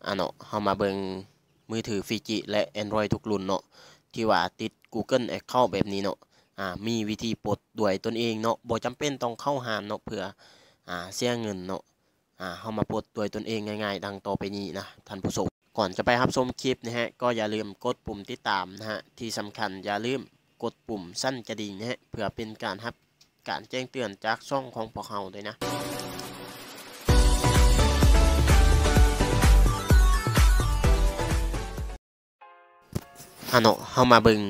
เนาะเฮามาเบิ่งมือถือฟิจิและ Android ทุกรุ่นเนาะที่ว่าติด Google Account แบบนี้เนาะมีวิธีปลดด้วยตนเองเนาะบ่จำเป็นต้องเข้าห้างเนาะเพื่อเสียเงินเนาะเฮามาปลดด้วยตนเองง่ายๆดังต่อไปนี้นะท่านผู้ชมก่อนจะไปรับชมคลิปนะฮะก็อย่าลืมกดปุ่มติดตามนะฮะที่สำคัญอย่าลืมกดปุ่มสั่นกระดิ่งนะฮะเพื่อเป็นการรับการแจ้งเตือนจากช่องของพวกเราด้วยนะเนาะเฮามาเบิ่ง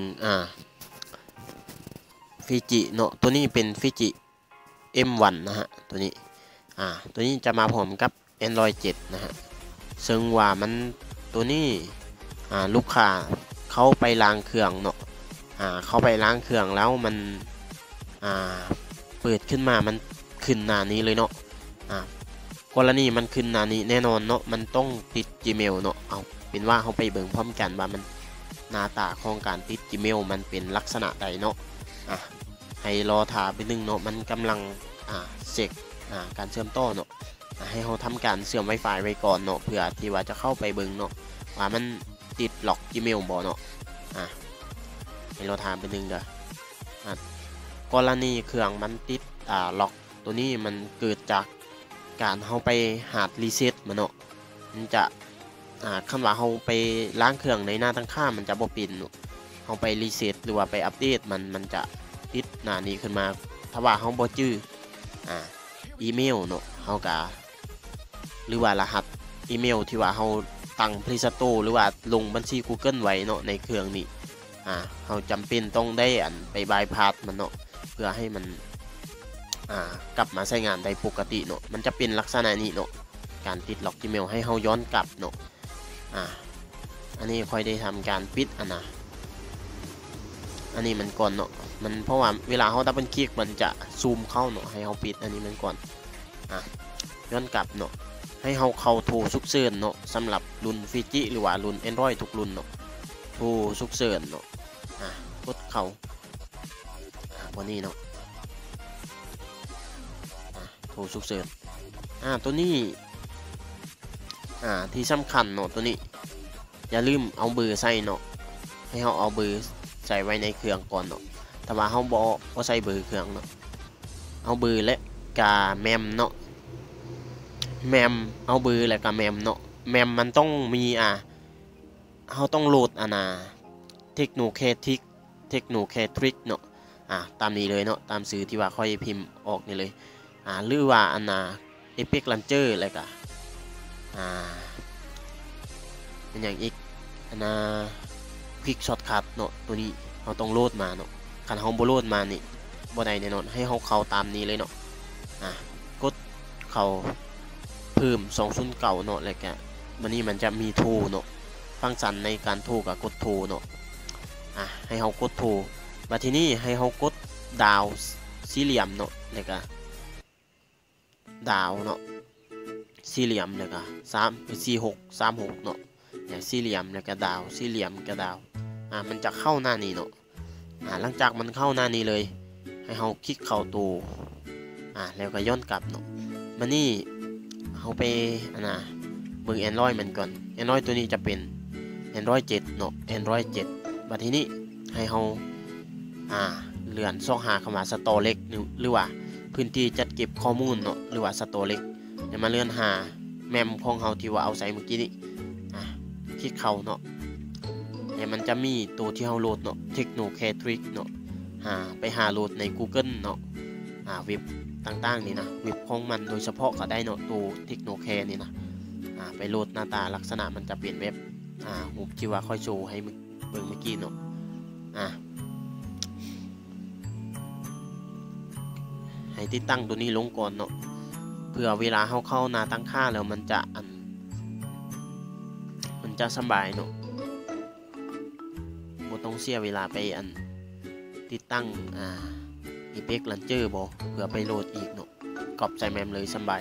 ฟิจิเนาะตัวนี้เป็นฟิจิ M1 นะฮะตัวนี้ตัวนี้จะมาพร้อมกับ Android 7 นะฮะซึ่งว่ามันตัวนี้ลูกค้าเขาไปล้างเครื่องเนาะเขาไปล้างเครื่องแล้วมันเปิดขึ้นมามันขึ้นหน้านี้เลยเนาะกรณีมันขึ้นหน้านี้แน่นอนเนาะมันต้องติด Gmail เนาะเอาเป็นว่าเขาไปเบิ่งพร้อมกันว่ามันหน้าตาของการติด Gmail มันเป็นลักษณะใดเนาะให้รอถ่าไปนึงเนาะมันกำลังเช็คการเชื่อมต่อเนาะให้เขาทำการเชื่อม Wi-Fi ไว้ก่อนเนาะเพื่อที่ว่าจะเข้าไปเบิ่งเนาะว่ามันติดล็อก Gmail บ่เนาะให้เราถามไปนึงเด้อกรณีเครื่องมันติดล็อกตัวนี้มันเกิดจากการเขาไปหาดรีเซ็ตมันเนาะมันจะคำว่าเขาไปล้างเครื่องในหน้าตั้งค่ามันจะบ่ปิดเนาะเขาไปรีเซ็ตหรือว่าไปอัปเดตมันจะติดหน้านี้ขึ้นมาถ้าว่าเขาบ่จื้ออีเมลเนาะเขากะหรือว่ารหัสอีเมลที่ว่าเขาตั้ง Play Store หรือว่าลงบัญชี Google ไว้เนาะในเครื่องนี้เขาจำเป็นต้องได้ไปบายพาสมันเนาะเพื่อให้มันกลับมาใช้งานได้ปกติเนาะมันจะเป็นลักษณะนี้เนาะการติดล็อก Gmail ให้เขาย้อนกลับเนาะอันนี้ค่อยได้ทำการปิดอันนี้มันก่อนเนาะมันเพราะว่าเวลาเขาดับเบิลคลิกมันจะซูมเข้าเนาะให้เขาปิดอันนี้มันก่อนย้อนกลับเนาะให้เขาเข้าโทรฉุกเฉินเนาะสำหรับรุ่นฟิจิหรือว่ารุ่น Android ทุกรุ่นเนาะโทรฉุกเฉินเนาะกดเข้าวันนี้เนาะโทรฉุกเฉินตัวนี้ที่สำคัญเนาะตัวนี้อย่าลืมเอาเบอร์ใส่เนาะให้เขาเอาเบอร์ใส่ไว้ในเครื่องก่อนเนาะแต่ว่าเขาบ่ใส่เบอร์เครื่องเนาะเอาเบอร์และกาแมมเนาะแมมเอาเบอร์และกาแมมเนาะแมมมันต้องมีเขาต้องโหลดเทคโนแคทริกเนาะตามนี้เลยเนาะตามสื่อที่ว่าค่อยพิมพ์ออกนี่เลยหรือว่าเอพิกลันเจอร์อะไรกันเป็นอย่างอีกควิกช็อตคัทเนาะตัวนี้เราต้องโหลดมาเนาะคันเขาบ่โหลดมานี่บ่ได้แน่นอนให้เขาเข้าตามนี้เลยเนาะกดเข้าเพิ่ม209เนาะแล้วก็วันนี้มันจะมีโทรเนาะฟังก์ชันในการโทรกับกดโทรเนาะให้เขากดโทรมาที่นี่ให้เขากดดาวสี่เหลี่ยมเนาะแล้วก็ดาวเนาะสี่เหลี่ยมแล้วก็4636เนาะอย่างสี่เหลี่ยมแล้วก็ดาวสี่เหลี่ยมก็ดาวมันจะเข้าหน้านี้เนาะหลังจากมันเข้าหน้านี้เลยให้เขาคลิกเข้าตัวแล้วก็ย้อนกลับเนาะมานี่เขาไปเบิ่ง Android มันก่อน Android ตัวนี้จะเป็น Android 7เนาะ Android 7บัดทีนี้ให้เขาเลื่อนช่องหาเข้ามาสโตรเล็กหรือว่าพื้นที่จัดเก็บข้อมูลเนาะหรือว่าสโตรเล็กจะมาเลื่อนหาแมมของเขาที่ว่าเอาใส่เมื่อกี้นี้คลิกเข้าเนาะเนี่ยมันจะมีตัวที่เขาโหลดเนาะเทคโนแคทริกเนาะไปหาโหลดใน Google เนาะเว็บต่างๆนี่นะเว็บของมันโดยเฉพาะก็ได้เนาะตัวเทคโนแคนี่นะไปโหลดหน้าตาลักษณะมันจะเปลี่ยนเว็บรูปที่ว่าค่อยโชว์ให้เบิ่งเมื่อกี้เนาะให้ติดตั้งตัวนี้ลงก่อนเนาะเพื่อเวลาเข้าหน้าตั้งค่าแล้วมันจะสบายเนาะบ่ต้องเสียเวลาไปติดตั้งApex Launcher บ่เพื่อไปโหลดอีกเนาะกอบใส่แมมเลยสบาย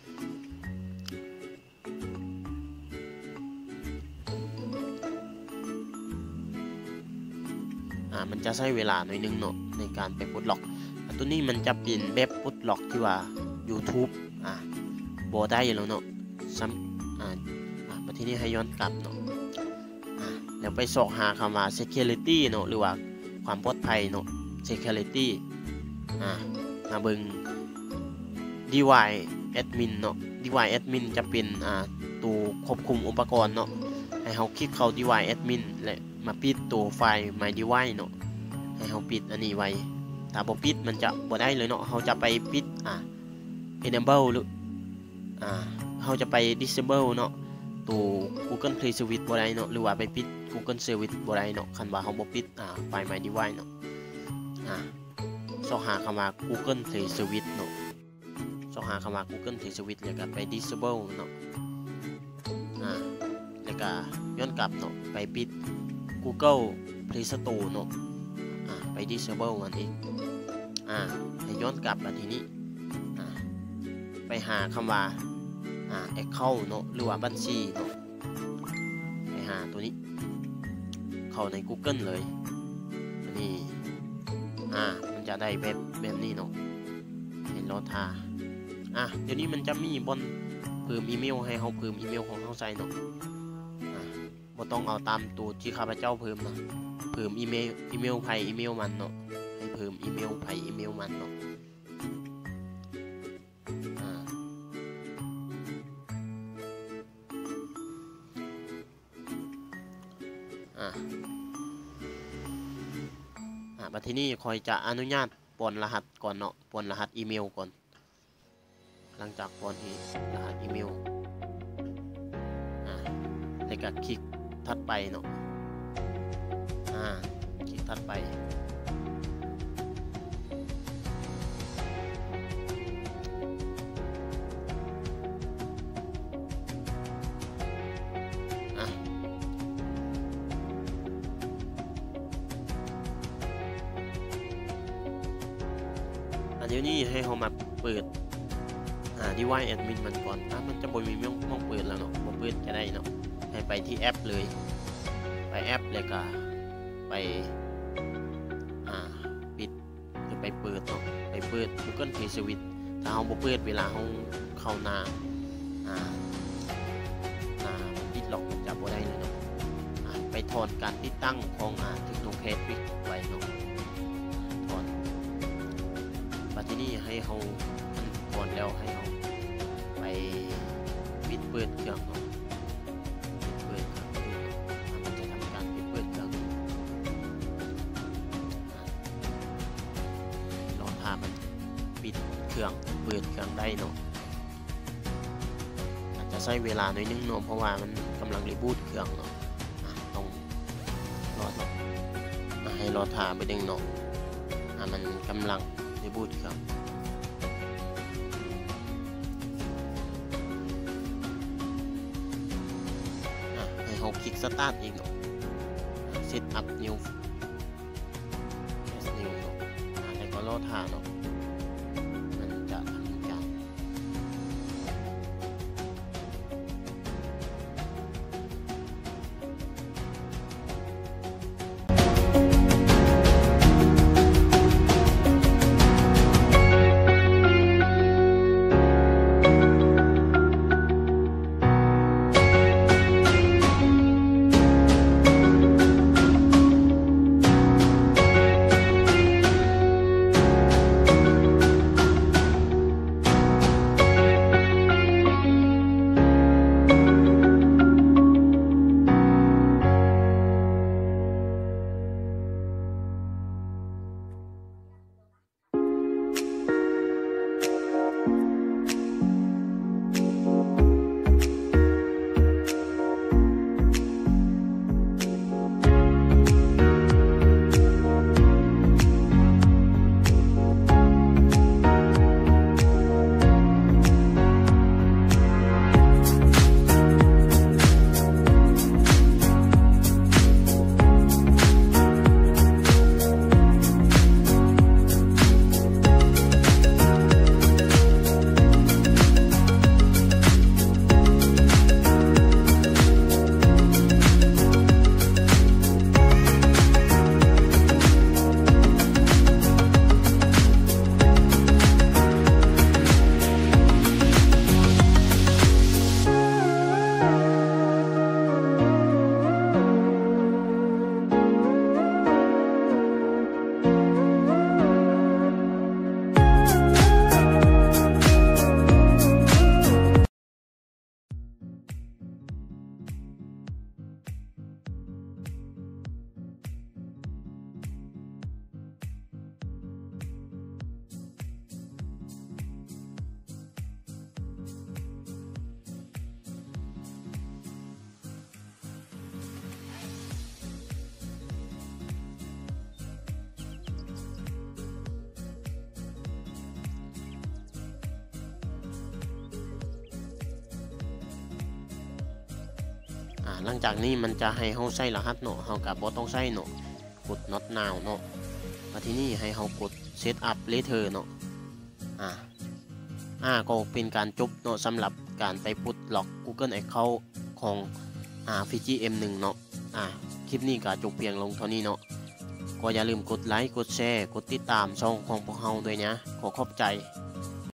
มันจะใช้เวลาหน่อยนึงเนาะในการไปปลดล็อกตัวนี้มันจะเป็นแบบปลดล็อกที่ว่า YouTube บ่ได้แล้วเนาะมาที่นี่ให้ย้อนกลับเนาะแล้วไปสอกหาคำว่า security เนาะหรือว่าความปลอดภัยเนาะ security มาเบิ่ง device admin เนาะ device admin จะเป็นตัวควบคุมอุปกรณ์เนาะให้เราคลิกเข้า device admin และมาปิดตัวไฟล์ my device เนาะให้เราปิดอันนี้ไว้ถ้าบ่ปิดมันจะบ่ได้เลยเนาะเราจะไปปิดenable หรือเราจะไป disable เนาะตัว Google Play Service บ่ได้เนาะหรือว่าไปปิด Google Service บ่ได้เนาะคันว่าเราบ่ปิดไฟล์ my device เนาะสอหาคำว่า Google Play Service เนาะสอหาคำว่า Google Play Service แล้วก็ไป disable เนาะแล้วก็ย้อนกลับเนาะไปปิด Google Play Store เนาะไป disable มันอีกให้ย้อนกลับมาทีนี้ไปหาคำว่าaccount เนาะหรือว่าบัญชีเนาะไปหาตัวนี้เข้าใน Google เลยอันนี้มันจะได้แบบนี้เนาะเห็นรอทาเดี๋ยวนี้มันจะมีบนเพิ่มอีเมลให้เราเพิ่มอีเมลของเราใส่เนาะบ่ต้องเอาตามตัวที่ข้าพเจ้าเพิ่มนะเพิ่มอีเมลไผอีเมลมันเนาะให้เพิ่มอีเมลไผอีเมลมันเนาะบัดทีนี้คอยจะอนุญาตปนรหัสก่อนเนาะปนรหัสอีเมลก่อนหลังจากปนรหัสอีเมลแล้วก็คลิกถัดไปเนาะคลิกถัดไปเดี๋ยวนี้ให้เรามาเปิดdevice admin มันก่อนมันจะบ่มีมองเปิดแล้วเนาะบ่เปิดจะได้เนาะให้ไปที่แอปเลยไปแอปแล้วก็ไปปิดหรือไปเปิดเนาะไปเปิด Google Play Service ถ้าเราบ่เปิดเวลาเราเข้าหน้าปิดล็อกมันจะบ่ได้เลยเนาะไปถอนการติดตั้งของTechnocadไว้เนาะถอนที่นี่ให้เราก่อนแล้วให้เราไปปิดเปิดเครื่องเนาะเปิดเครื่องมันจะทำการปิดเปิดเครื่องรอถ้ามันปิดเครื่องเปิดเครื่องได้เนาะอาจจะใช้เวลาหน่อยนึงเนาะเพราะว่ามันกำลังรีบูตเครื่องเนาะต้องรอเนาะให้รอท่าไปดึงเนาะมันกำลังรีบูตเครื่องคลิกสตาร์ทอีกเนาะ set up new เนาะแล้วก็รอท่าเนาะมันจะทำการหลังจากนี้มันจะให้เฮาใส่รหัสเนาะเฮาก็บ่ต้องใส่เนาะกด not now เนาะมาที่นี่ให้เฮากด set up later เนาะก็เป็นการจบเนาะสำหรับการไปปลดล็อก Google Account ของFiji M1 เนาะคลิปนี้ก็จบเพียงลงเท่านี้เนาะก็อย่าลืมกดไลค์กดแชร์กดติดตามช่องของพวกเราด้วยนะขอขอบใจ